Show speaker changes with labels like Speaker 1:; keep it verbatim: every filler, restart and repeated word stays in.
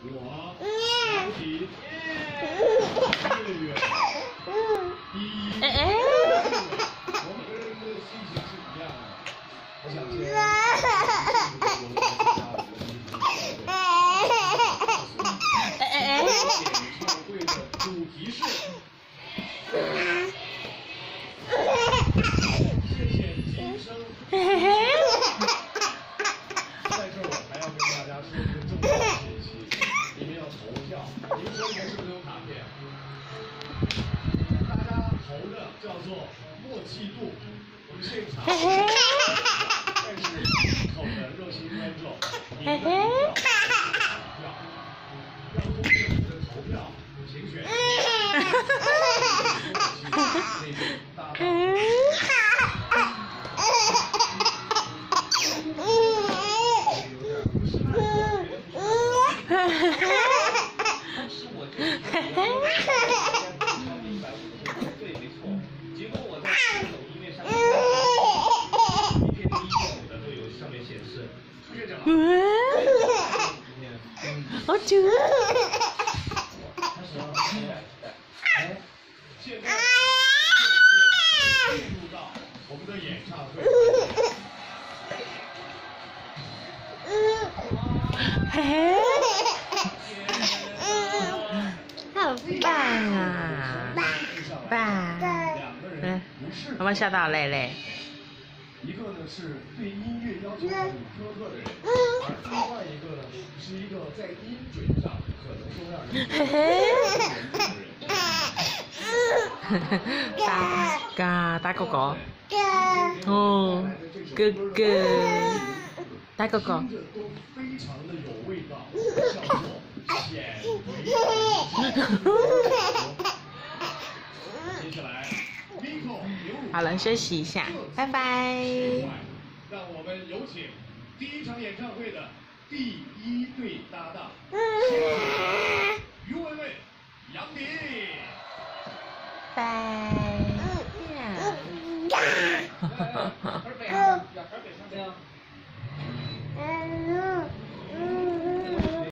Speaker 1: 我杨迪，月月，第一，
Speaker 2: 哎哎，
Speaker 1: 我们人的心情是一样的。我想先。
Speaker 2: 哎哎哎。
Speaker 1: 演唱会的主题是。谢谢今生。
Speaker 2: 嘿嘿嘿。
Speaker 1: 在这儿我还要跟大家说一个重要的信息，你们要投票。你们手里面是不是有卡片？大家投的叫做默契度。我们现场，但是一口的热心观众，你们的投票，要通过你们的投票，请选。那个搭档。结果我在各种音乐上面，一篇第一点五的都有上面显示出现奖了。
Speaker 2: 好久。
Speaker 1: 开始了，哎，现在进入到我们的演唱会。
Speaker 2: 嘿嘿。好棒啊！棒。嗯，有没有吓到蕾蕾？
Speaker 1: 一个呢是对音乐要求很苛刻的人，而另外一个呢是一个在音准上可能说让人
Speaker 2: 嘿嘿。大嘎大哥哥。哦，哥哥。大哥哥。
Speaker 1: 非常的有味道，叫做显接下来。
Speaker 2: 好了，休息一下，拜拜。
Speaker 1: 让我们有请第一场演唱会的第一对搭档，于文蔚、杨迪。
Speaker 2: 拜。
Speaker 1: 河北，河北上面。